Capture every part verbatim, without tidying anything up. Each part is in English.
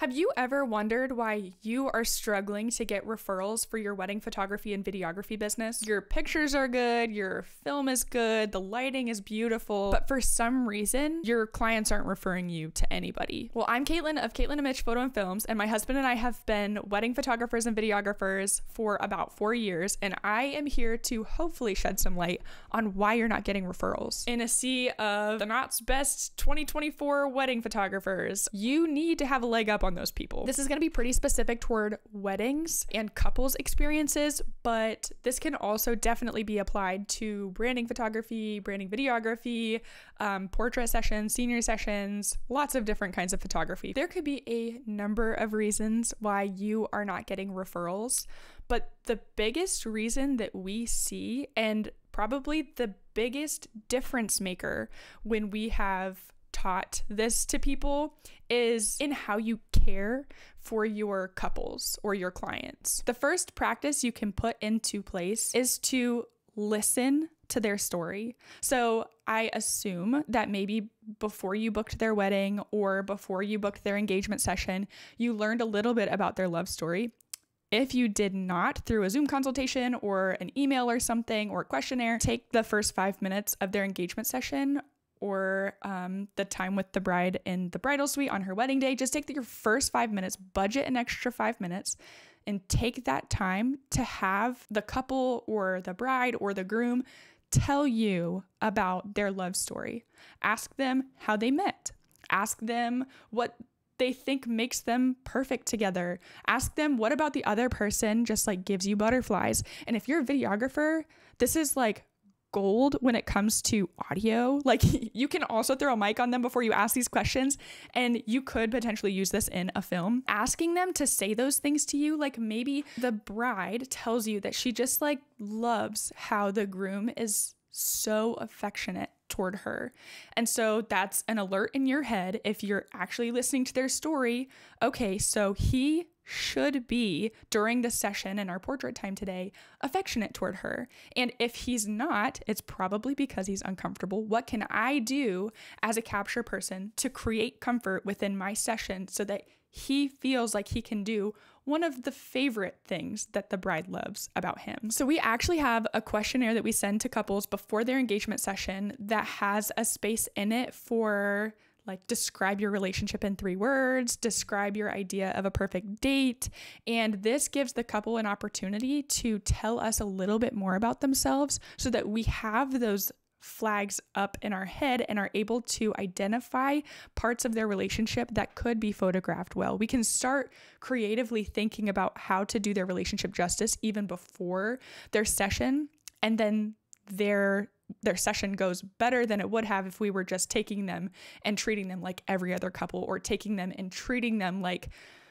Have you ever wondered why you are struggling to get referrals for your wedding photography and videography business? Your pictures are good, your film is good, the lighting is beautiful, but for some reason, your clients aren't referring you to anybody. Well, I'm Caitlin of Caitlin and Mitch Photo and Films, and my husband and I have been wedding photographers and videographers for about four years, and I am here to hopefully shed some light on why you're not getting referrals. In a sea of the Knot's best twenty twenty-four wedding photographers, you need to have a leg up on those people. This is going to be pretty specific toward weddings and couples experiences, but this can also definitely be applied to branding photography, branding videography, um, portrait sessions, senior sessions, lots of different kinds of photography. There could be a number of reasons why you are not getting referrals, but the biggest reason that we see, and probably the biggest difference maker when we have taught this to people, is in how you care for your couples or your clients. The first practice you can put into place is to listen to their story. So I assume that maybe before you booked their wedding or before you booked their engagement session, you learned a little bit about their love story. If you did not, through a Zoom consultation or an email or something or a questionnaire, take the first five minutes of their engagement session or um, the time with the bride in the bridal suite on her wedding day. Just take your first five minutes, budget an extra five minutes, and take that time to have the couple or the bride or the groom tell you about their love story. Ask them how they met. Ask them what they think makes them perfect together. Ask them what about the other person just like gives you butterflies. And if you're a videographer, this is like gold when it comes to audio. Like, you can also throw a mic on them before you ask these questions, and you could potentially use this in a film. Asking them to say those things to you, like maybe the bride tells you that she just like loves how the groom is so affectionate toward her. And so that's an alert in your head if you're actually listening to their story. Okay, so he should be, during the session in our portrait time today, affectionate toward her. And if he's not, it's probably because he's uncomfortable. What can I do as a capture person to create comfort within my session so that he feels like he can do one of the favorite things that the bride loves about him? So we actually have a questionnaire that we send to couples before their engagement session that has a space in it for like, describe your relationship in three words, describe your idea of a perfect date. And this gives the couple an opportunity to tell us a little bit more about themselves so that we have those flags up in our head and are able to identify parts of their relationship that could be photographed well. We can start creatively thinking about how to do their relationship justice even before their session, and then their their session goes better than it would have if we were just taking them and treating them like every other couple, or taking them and treating them like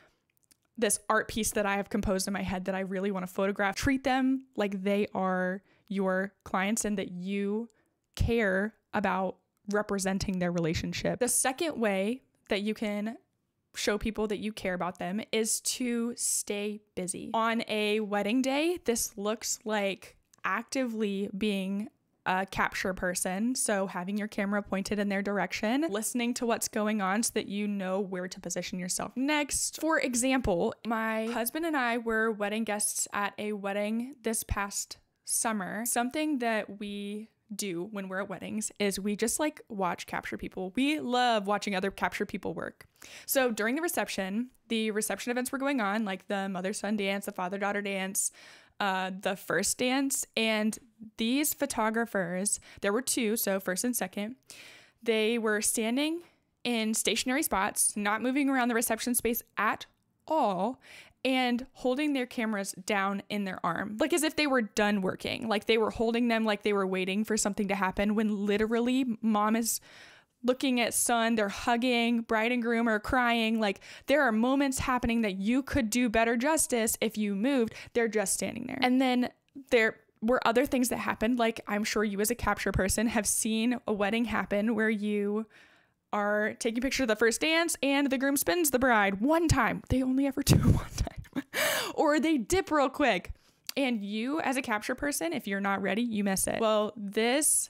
this art piece that I have composed in my head that I really want to photograph. Treat them like they are your clients and that you care about representing their relationship. The second way that you can show people that you care about them is to stay busy. On a wedding day, this looks like actively being a capture person. So having your camera pointed in their direction, listening to what's going on so that you know where to position yourself next. For example, my husband and I were wedding guests at a wedding this past summer. Something that we do when we're at weddings is we just like watch capture people. We love watching other capture people work. So during the reception, the reception events were going on, like the mother-son dance, the father-daughter dance, uh, the first dance. And these photographers, there were two, so first and second, they were standing in stationary spots, not moving around the reception space at all, and holding their cameras down in their arm, like as if they were done working, like they were holding them like they were waiting for something to happen, when literally mom is looking at son, they're hugging, bride and groom are crying. Like, there are moments happening that you could do better justice if you moved. They're just standing there. And then there were other things that happened. Like, I'm sure you as a capture person have seen a wedding happen where you are taking a picture of the first dance and the groom spins the bride one time. They only ever do one time. Or they dip real quick. And you as a capture person, if you're not ready, you miss it. Well, this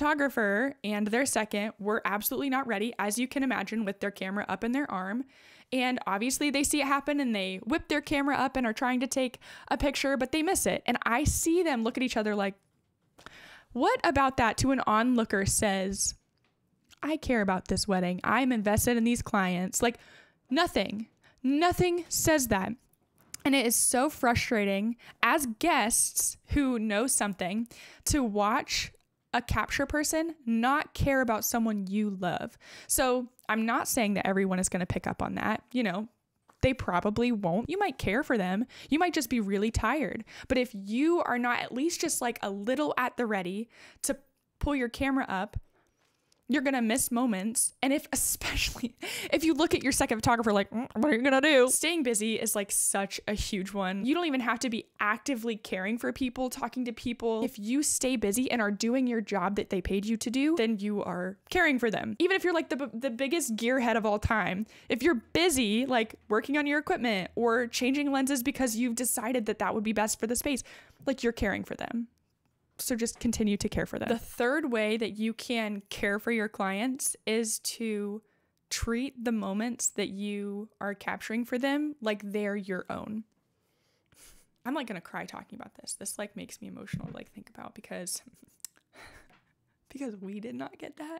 photographer and their second were absolutely not ready, as you can imagine, with their camera up in their arm. And obviously they see it happen and they whip their camera up and are trying to take a picture, but they miss it. And I see them look at each other like, what about that to an onlooker says, I care about this wedding. I'm invested in these clients. Like nothing, nothing says that. And it is so frustrating as guests who know something to watch a capture person not care about someone you love. So I'm not saying that everyone is going to pick up on that. You know, they probably won't. You might care for them. You might just be really tired. But if you are not at least just like a little at the ready to pull your camera up, you're going to miss moments. And if, especially if you look at your second photographer, like, mm, what are you going to do? Staying busy is like such a huge one. You don't even have to be actively caring for people, talking to people. If you stay busy and are doing your job that they paid you to do, then you are caring for them. Even if you're like the, the biggest gearhead of all time, if you're busy, like working on your equipment or changing lenses because you've decided that that would be best for the space, like you're caring for them. So just continue to care for them. The third way that you can care for your clients is to treat the moments that you are capturing for them like they're your own. I'm like gonna cry talking about this. This like makes me emotional to like think about because because we did not get that.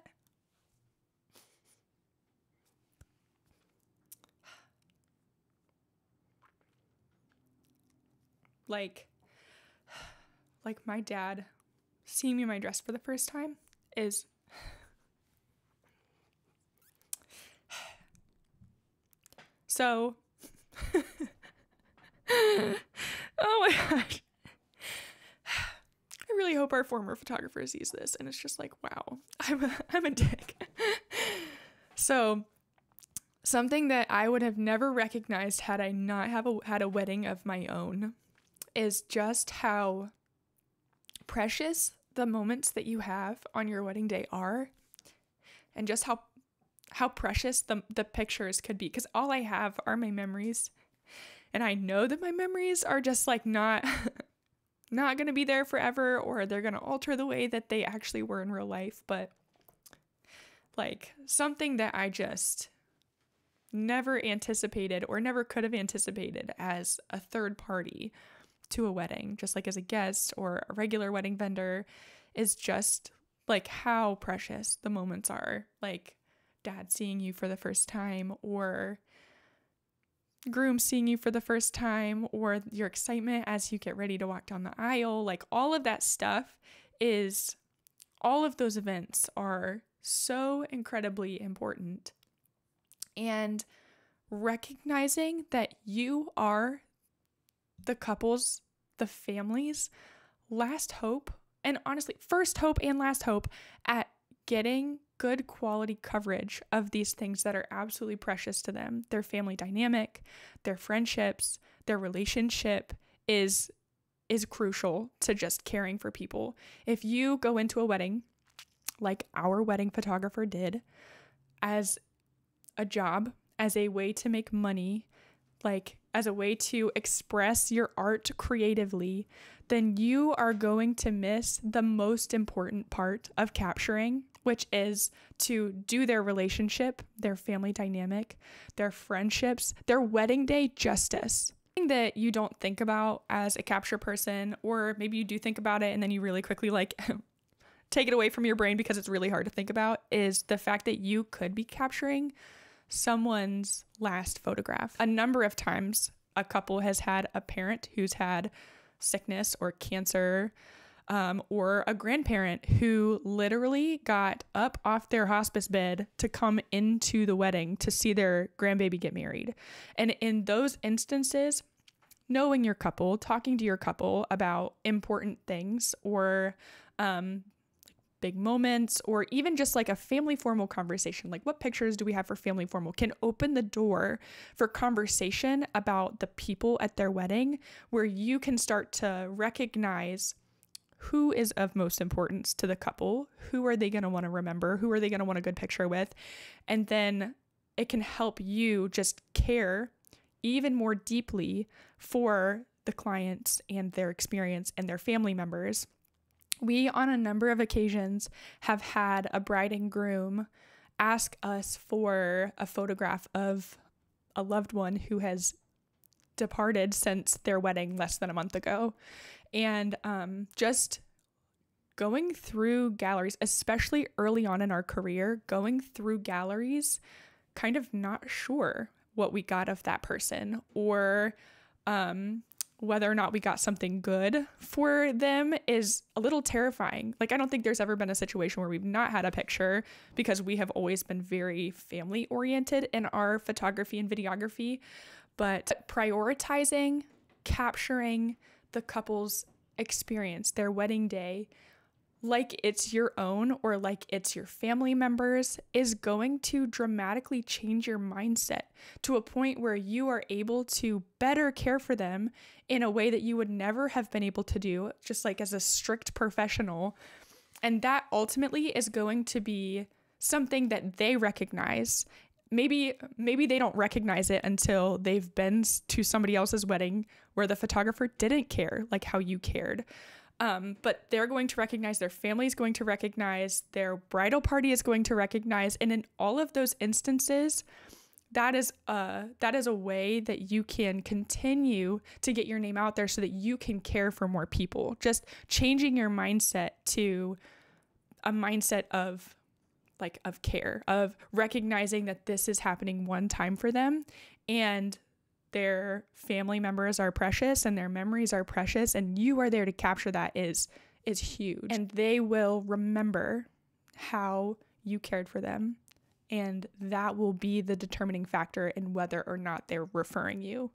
Like Like my dad seeing me in my dress for the first time is so oh my gosh. I really hope our former photographer sees this and it's just like, wow, I'm a, I'm a dick. So something that I would have never recognized had I not have a, had a wedding of my own is just how precious the moments that you have on your wedding day are, and just how how precious the the pictures could be, because all I have are my memories, and I know that my memories are just like not not going to be there forever, or they're going to alter the way that they actually were in real life. But like something that I just never anticipated or never could have anticipated as a third party to a wedding, just like as a guest or a regular wedding vendor, is just like how precious the moments are. Like dad seeing you for the first time, or groom seeing you for the first time, or your excitement as you get ready to walk down the aisle. Like all of that stuff is, all of those events are so incredibly important. And recognizing that you are the couple's, the family's last hope, and honestly, first hope and last hope at getting good quality coverage of these things that are absolutely precious to them. Their family dynamic, their friendships, their relationship is is crucial to just caring for people. If you go into a wedding like our wedding photographer did as a job, as a way to make money, like as a way to express your art creatively, then you are going to miss the most important part of capturing, which is to do their relationship, their family dynamic, their friendships, their wedding day justice. Something that you don't think about as a capture person, or maybe you do think about it and then you really quickly like take it away from your brain because it's really hard to think about, is the fact that you could be capturing someone's last photograph. A number of times a couple has had a parent who's had sickness or cancer, um, or a grandparent who literally got up off their hospice bed to come into the wedding to see their grandbaby get married. And in those instances, knowing your couple, talking to your couple about important things, or um, big moments, or even just like a family formal conversation, like what pictures do we have for family formal, can open the door for conversation about the people at their wedding, where you can start to recognize who is of most importance to the couple, who are they going to want to remember, who are they going to want a good picture with, and then it can help you just care even more deeply for the clients and their experience and their family members. We, on a number of occasions, have had a bride and groom ask us for a photograph of a loved one who has departed since their wedding less than a month ago. And um, just going through galleries, especially early on in our career, going through galleries, kind of not sure what we got of that person, or um, whether or not we got something good for them is a little terrifying. Like, I don't think there's ever been a situation where we've not had a picture, because we have always been very family oriented in our photography and videography. But prioritizing, capturing the couple's experience, their wedding day, like it's your own or like it's your family members, is going to dramatically change your mindset to a point where you are able to better care for them in a way that you would never have been able to do, just like as a strict professional. And that ultimately is going to be something that they recognize. Maybe maybe they don't recognize it until they've been to somebody else's wedding where the photographer didn't care like how you cared. Um, but they're going to recognize, their family is going to recognize, their bridal party is going to recognize. And in all of those instances, that is a, that is a way that you can continue to get your name out there so that you can care for more people. Just changing your mindset to a mindset of like of care, of recognizing that this is happening one time for them, and their family members are precious and their memories are precious, and you are there to capture that is is huge. And they will remember how you cared for them, and that will be the determining factor in whether or not they're referring you.